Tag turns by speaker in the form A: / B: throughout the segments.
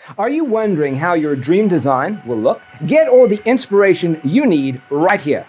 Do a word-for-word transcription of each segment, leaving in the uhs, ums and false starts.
A: Are you wondering how your dream design will look? Get all the inspiration you need right here.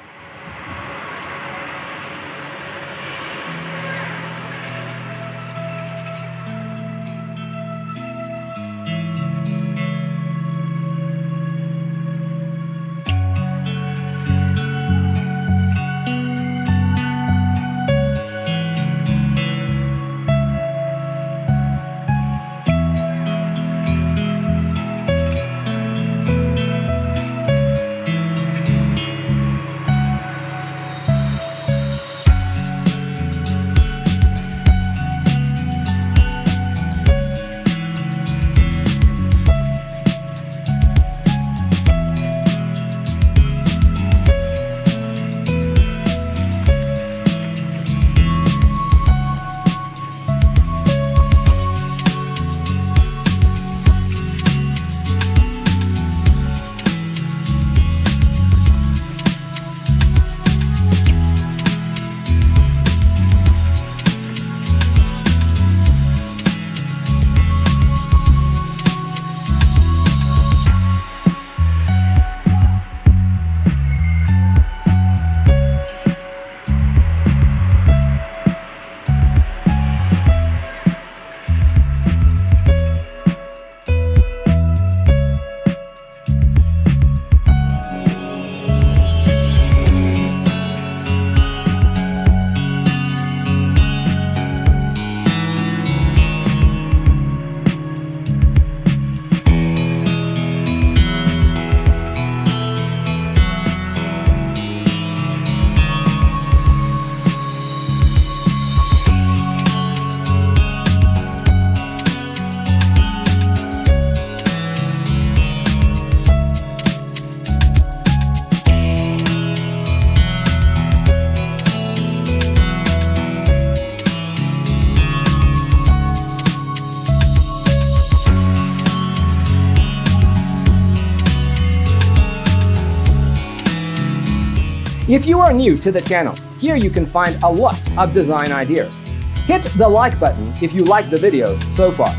A: If you are new to the channel, here you can find a lot of design ideas. Hit the like button if you like the video so far.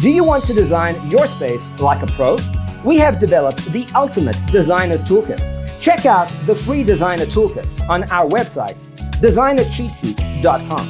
A: Do you want to design your space like a pro? We have developed the ultimate designer's toolkit. Check out the free designer toolkit on our website, designer cheat sheet dot com.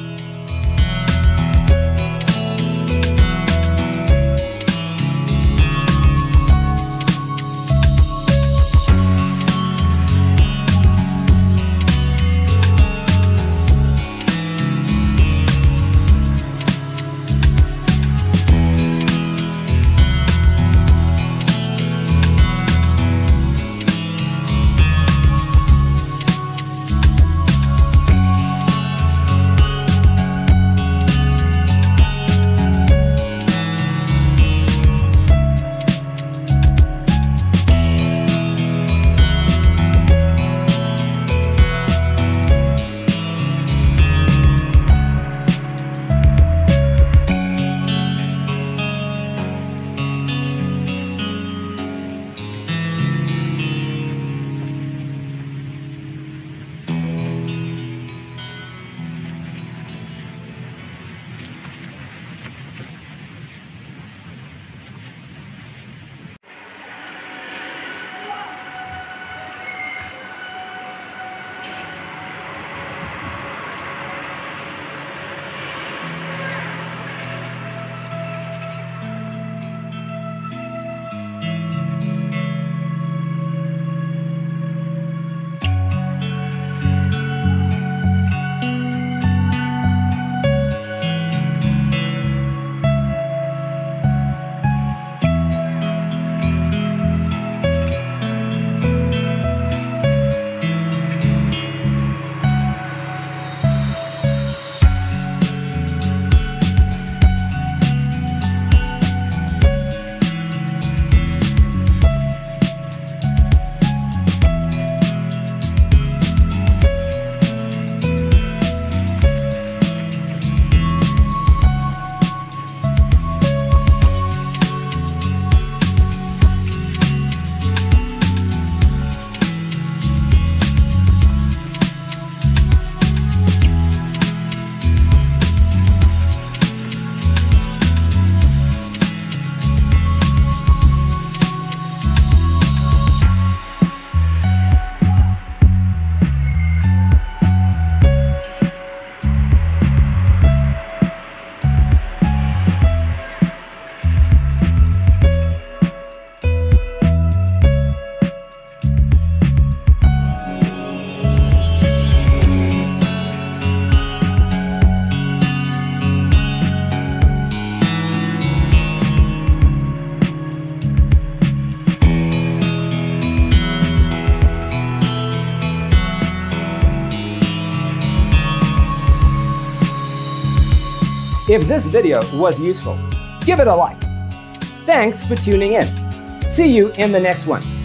A: If this video was useful, give it a like. Thanks for tuning in. See you in the next one.